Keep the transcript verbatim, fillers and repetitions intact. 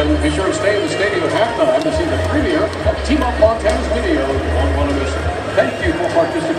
gentlemen, be sure to stay in the stadium at halftime to see the premiere of Team Up Montana's video on one of us. Thank you for participating.